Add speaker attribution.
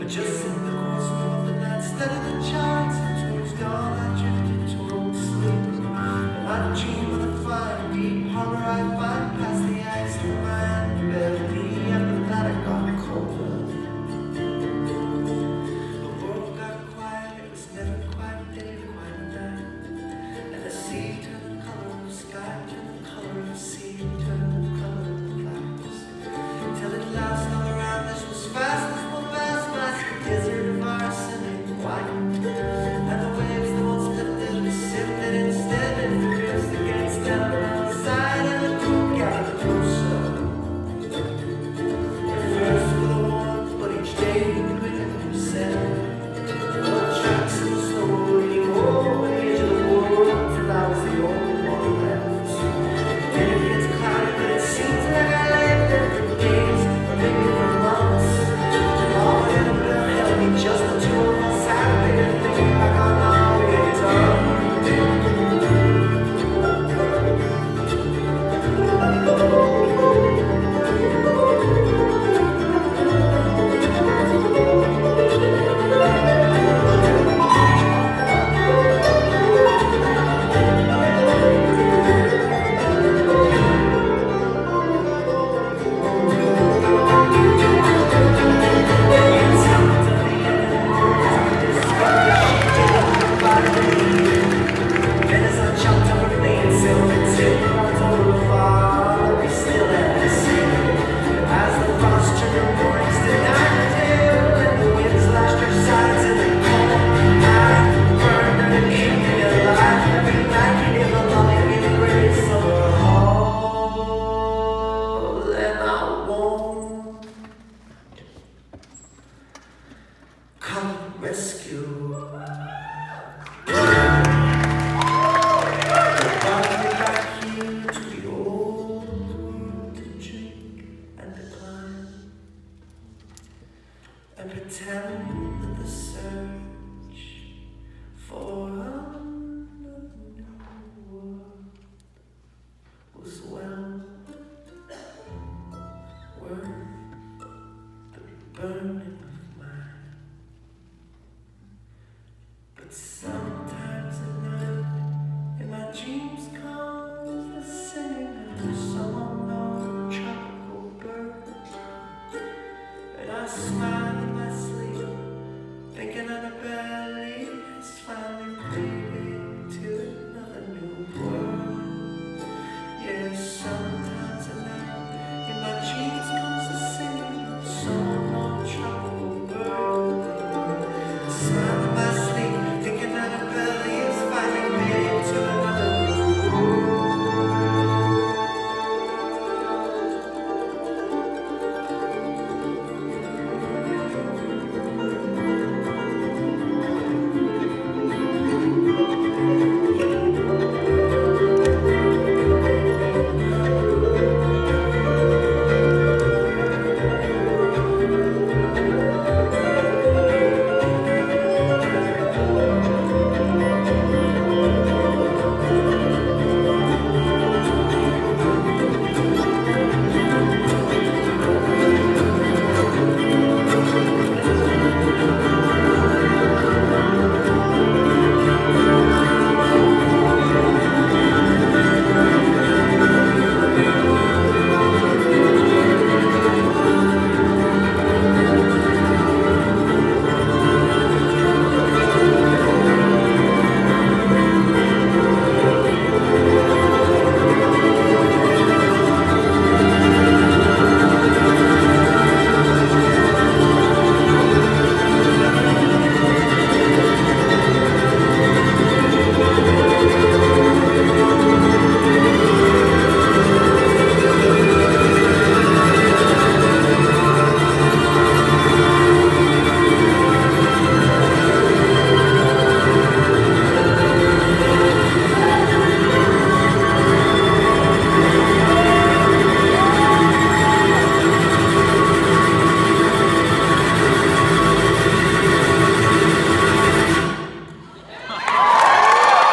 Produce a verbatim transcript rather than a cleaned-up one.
Speaker 1: Just in the course of the night, instead of the child, since it was gone, I drifted toward sleep. And I dream of the fine, deep harbor I find past the ice of mine. Buried me after that I got colder. The world got quiet, it was never quite day, quite night. And the sea turned the color of the sky, turned the color of the sea, turned the color of the clouds. Till at last all around this was fast as the vast, vast desert of arsenic white. And the waves that once lifted were sifted instead and drifts against down on the side, and the crew gathered closer. At first with a warmth, but each day we grew percent. Old tracks and slow leading over the edge of the world till I was the only one left. Then it gets cloudy, but it seems like I lay there for days, or maybe for months. And all in a blood held me just the two of us. I better think back on all we had done. Rescue. Brought me back here to the old world to drink and to climb and pretend that the search for another new world was well worth the burning.